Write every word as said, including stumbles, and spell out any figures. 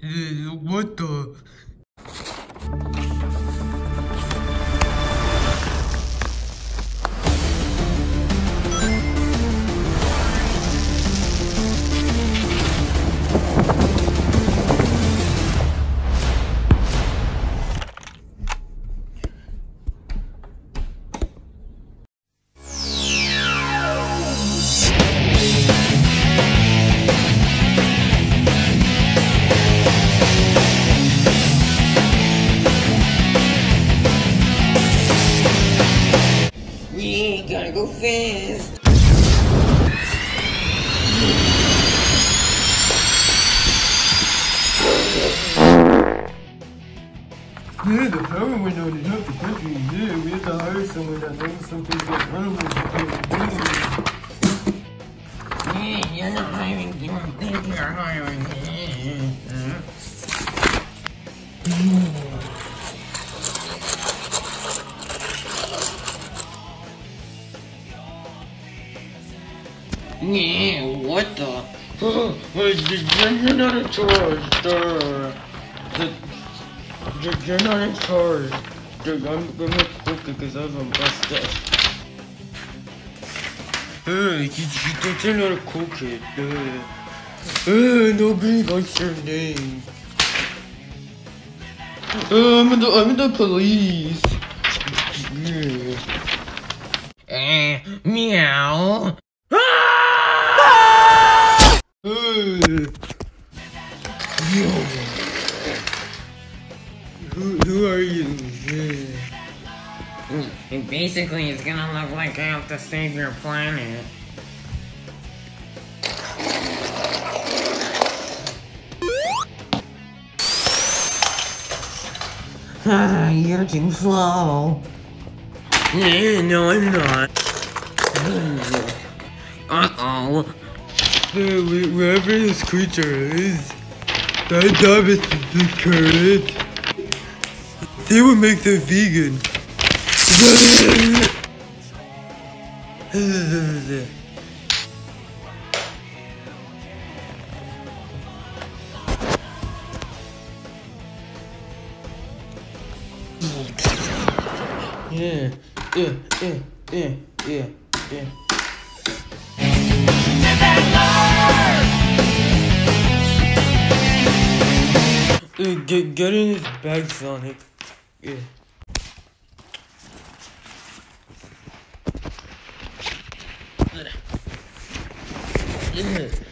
What the? Yeah, gotta go fast. Yeah, the power went out in half the country. Yeah, we have to hire someone that knows something about animals. Yeah, you're not hiring, you don't think you're hiring. Yeah, what the? Oh, you're not in charge. The, the, you're not in charge. I'm gonna cook it because I have a mustache. Hey, you, you don't tell how to cook it. Uh, uh, nobody likes your name. Uh, I'm in the, I'm in the police. Yeah. Uh, meow. Uh, who, who are you? Yeah. And basically, it's gonna look like I have to save your planet. Ah, you're too slow. Yeah, no, I'm not. Uh-oh. Uh, wherever this creature is, that job is the current. They would make them vegan. Yeah, yeah, yeah, yeah, yeah, yeah. Uh, get, get in his bag, Sonic. Yeah. Yeah.